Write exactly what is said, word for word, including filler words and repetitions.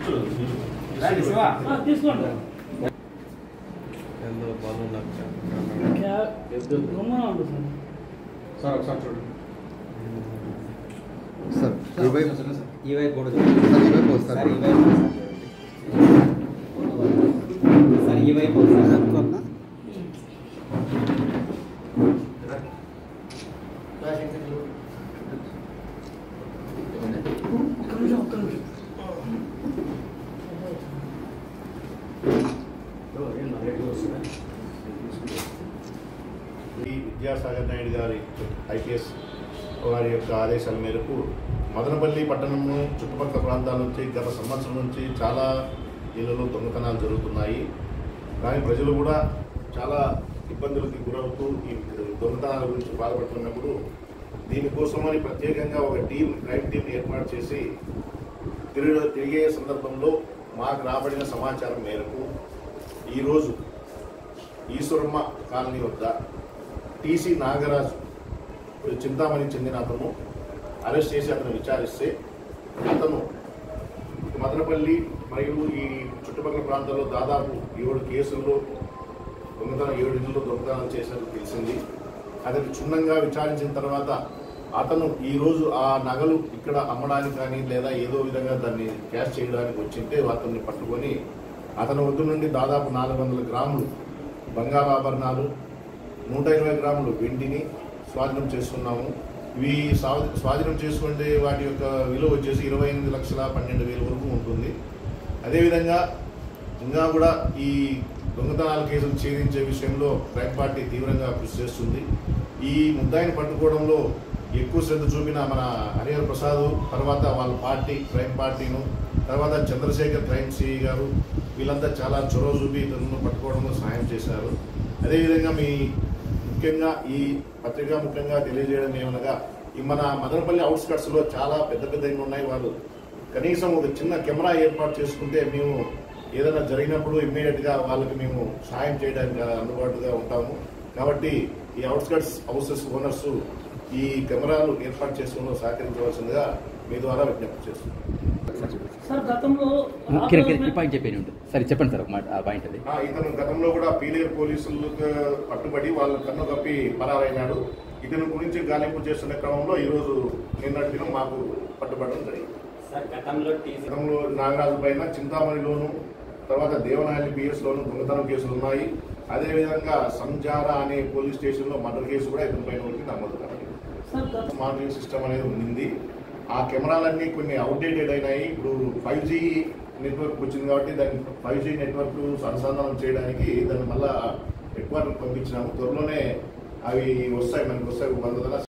తీసుకోండి సార్ ఒకసారి చూడండి సార్ ఈ వైపు ఈ వైపు కూడా సార్ ఈ వైపు వస్తారు సార్ ఈ వైపు సార్ ఈ వైపు విద్యాసాగర్ నాయుడు గారి ఐపీఎస్ వారి యొక్క ఆదేశాల మేరకు మదనపల్లి పట్టణము చుట్టుపక్కల ప్రాంతాల నుంచి గత సంవత్సరం నుంచి చాలా ఇళ్లలో దొంగతనాలు జరుగుతున్నాయి. కానీ ప్రజలు కూడా చాలా ఇబ్బందులకి గురవుతూ ఈ దొంగతనాల గురించి బాధపడుతున్నప్పుడు దీనికోసమని ప్రత్యేకంగా ఒక టీం క్రైమ్ టీం ఏర్పాటు చేసి తిరిగి తిరిగే సందర్భంలో మాకు రాబడిన సమాచారం మేరకు ఈరోజు ఈశ్వరమ్మ కాలనీ వద్ద టీసీ నాగరాజు చింతామణి చెందిన అతను అరెస్ట్ చేసి అతను విచారిస్తే అతను మదనపల్లి మరియు ఈ చుట్టుపక్కల ప్రాంతాల్లో దాదాపు ఏడు కేసుల్లో దొంగతనం ఏడు ఇళ్లలో దొంగతనం చేసినట్టు తెలిసింది. అతను క్షుణ్ణంగా విచారించిన తర్వాత అతను ఈరోజు ఆ నగలు ఇక్కడ అమ్మడానికి కానీ లేదా ఏదో విధంగా దాన్ని క్యాష్ చేయడానికి వచ్చింటే అతన్ని పట్టుకొని అతని వద్ద నుండి దాదాపు నాలుగు వందల గ్రాములు బంగారు ఆభరణాలు నూట ఇరవై గ్రాములు వెండిని స్వాధీనం చేసుకున్నాము. ఇవి స్వాధీనం చేసుకుంటే వాటి యొక్క విలువ వచ్చేసి ఇరవై ఎనిమిది లక్షల పన్నెండు వేల వరకు ఉంటుంది. అదేవిధంగా ఇంకా కూడా ఈ దొంగతనాల కేసులు ఛేదించే విషయంలో క్రైమ్ పార్టీ తీవ్రంగా కృషి చేస్తుంది. ఈ ముద్దాయిని పట్టుకోవడంలో ఎక్కువ శ్రద్ధ చూపిన మన హరిహర ప్రసాద్, తర్వాత వాళ్ళ పార్టీ క్రైమ్ పార్టీను, తర్వాత చంద్రశేఖర్ క్రైమ్ సిఐ గారు వీళ్ళంతా చాలా చొరవ చూపి ఇతను పట్టుకోవడంలో సహాయం చేశారు. అదేవిధంగా మీ ముఖ్యంగా ఈ పత్రికా ముఖ్యంగా తెలియజేయడం ఏమనగా ఈ మన మదనపల్లి అవుట్స్కట్స్లో చాలా పెద్ద పెద్ద ఉన్నాయి. వాళ్ళు కనీసం ఒక చిన్న కెమెరా ఏర్పాటు చేసుకుంటే మేము ఏదైనా జరిగినప్పుడు ఇమ్మీడియట్గా వాళ్ళకి మేము సహాయం చేయడానికి అందుబాటుగా ఉంటాము. కాబట్టి ఈ అవుట్స్కట్స్ హౌసెస్ ఓనర్స్ ఈ కెమెరాలు ఏర్పాటు చేసుకోవడంలో సహకరించవలసిందిగా మీ ద్వారా విజ్ఞప్తి చేస్తున్నాం. సరే చెప్పండి సార్ ఒక మాట ఆ పాయింట్ అది. ఇతను గతంలో కూడా పీలేరు పోలీసులకు పట్టుబడి వాళ్ళ కన్ను కప్పి పరారైనాడు. ఇతని గురించి గాలింపు చేస్తున్న క్రమంలో ఈరోజు నిన్నటి దినం మాకు పట్టుబడడం జరిగింది. గతంలో నాగరాజు పైన చింతామణిలోను తర్వాత దేవనాయని పిఎస్ లోను దొంగతనం కేసులు ఉన్నాయి. అదేవిధంగా సంజారా అనే పోలీస్ స్టేషన్ లో మర్డర్ కేసు కూడా ఇతని పైన నమోదు కావాలి. మానిటరింగ్ సిస్టమ్ అనేది ఉంది. ఆ కెమెరాలన్నీ కొన్ని అవుట్డేటెడ్ అయినాయి. ఇప్పుడు ఫైవ్ జీ నెట్వర్క్ వచ్చింది కాబట్టి దాన్ని ఫైవ్ జీ నెట్వర్క్ అనుసంధానం చేయడానికి దాన్ని మళ్ళా ఎక్కువ పంపించినాము. త్వరలోనే అవి వస్తాయి, మనకి వస్తాయి వంద